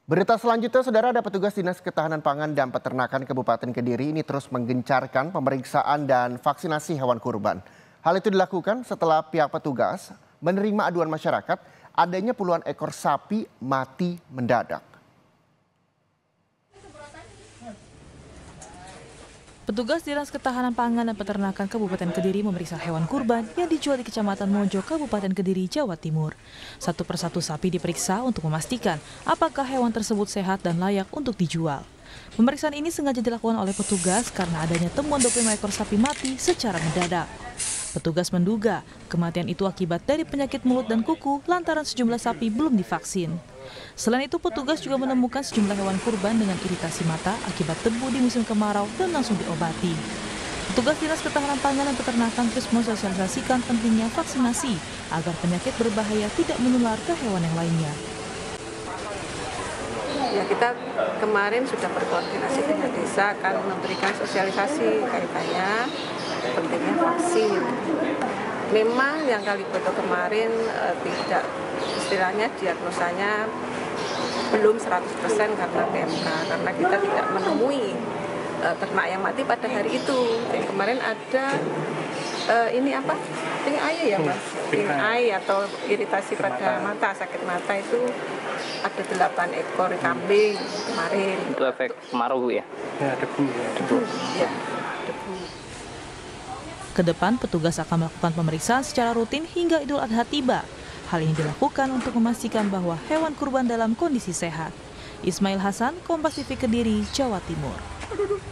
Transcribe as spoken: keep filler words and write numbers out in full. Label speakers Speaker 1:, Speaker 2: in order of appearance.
Speaker 1: Berita selanjutnya, saudara, ada petugas Dinas Ketahanan Pangan dan Peternakan Kabupaten Kediri ini terus menggencarkan pemeriksaan dan vaksinasi hewan kurban. Hal itu dilakukan setelah pihak petugas menerima aduan masyarakat adanya puluhan ekor sapi mati mendadak.
Speaker 2: Petugas Dinas Ketahanan Pangan dan Peternakan Kabupaten Kediri memeriksa hewan kurban yang dijual di Kecamatan Mojo, Kabupaten Kediri, Jawa Timur. Satu persatu sapi diperiksa untuk memastikan apakah hewan tersebut sehat dan layak untuk dijual. Pemeriksaan ini sengaja dilakukan oleh petugas karena adanya temuan dua puluh lima ekor sapi mati secara mendadak. Petugas menduga kematian itu akibat dari penyakit mulut dan kuku lantaran sejumlah sapi belum divaksin. Selain itu, petugas juga menemukan sejumlah hewan kurban dengan iritasi mata akibat debu di musim kemarau dan langsung diobati. Petugas Dinas Ketahanan Pangan dan Peternakan terus mensosialisasikan pentingnya vaksinasi agar penyakit berbahaya tidak menular ke hewan yang lainnya.
Speaker 3: Ya, kita kemarin sudah berkoordinasi dengan desa akan memberikan sosialisasi kaitannya pentingnya vaksin. Memang yang kali foto kemarin eh, tidak istilahnya diagnosanya belum seratus persen karena P M K, karena kita tidak menemui eh, ternak yang mati pada hari itu. Jadi kemarin ada eh, ini apa? Pink eye ya Mas? Pink eye atau iritasi pada mata, sakit mata itu ada delapan ekor kambing kemarin.
Speaker 4: Itu efek kemarau ya?
Speaker 5: Ya, debu.
Speaker 3: Debu, ya, debu.
Speaker 2: Kedepan, petugas akan melakukan pemeriksaan secara rutin hingga Idul Adha tiba. Hal ini dilakukan untuk memastikan bahwa hewan kurban dalam kondisi sehat. Ismail Hasan, Kompas T V Kediri, Jawa Timur.